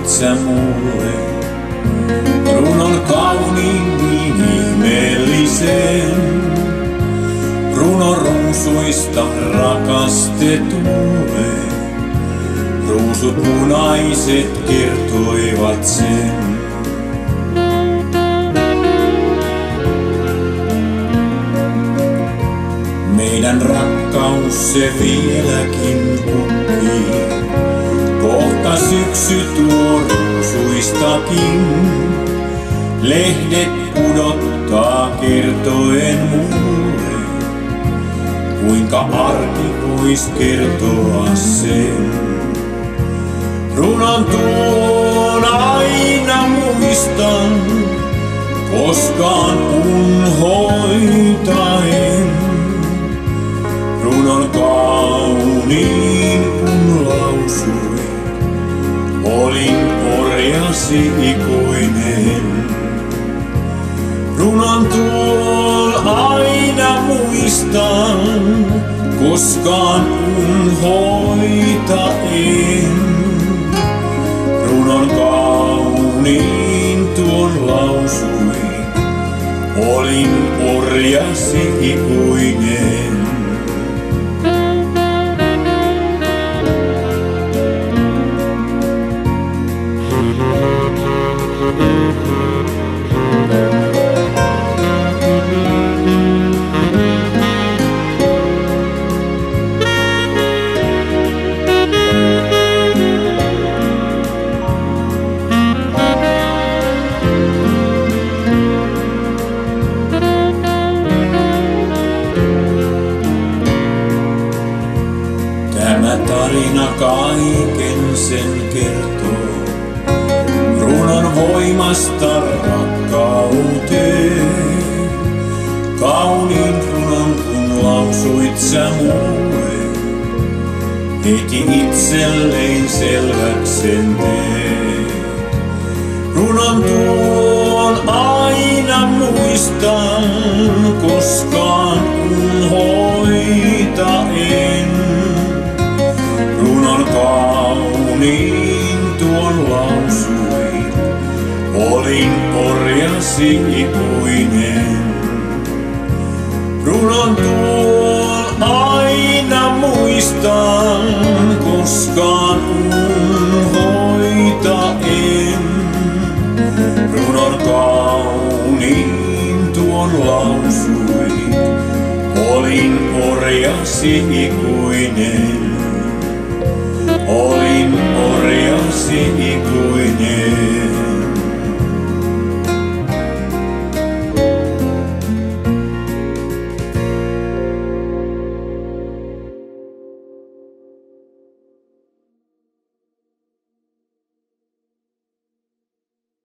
sä mulle runon kauniin niin ihmeellisen. Runon ruusuista rakastetulle, ruusut punaiset kertoivat sen. Meidän rakkaus se vieläkin kukkii, kohta syksy tuo ruusuistakin. Lehdet pudottaa kertoen mulle, kuinka arki vois kertoa sen. Runon tuon aina muistan, koskaan unhoitaen. Runon kauniin kun lausui, olin orjasi ikuinen. Runon tuon aina muistan, koskaan unhoitaen. Runon kauniin tuon lausui, olin orjasi ikuinen. Tämä tarina kaiken sen kertoo, runon voimasta rakkauteen. Kauniin runon kun lausuit sä mulle, heti itselleen selväksen teet. Runon tuon aina muistan, koskaan unhoitaen. Runon kauniin tuon lausui, olin orjasi ikuinen. Runon tuon aina muistan, koskaan unhoitaen. Runon kauniin tuon lausui, olin orjasi ikuinen. Olin orjasi ikuinen.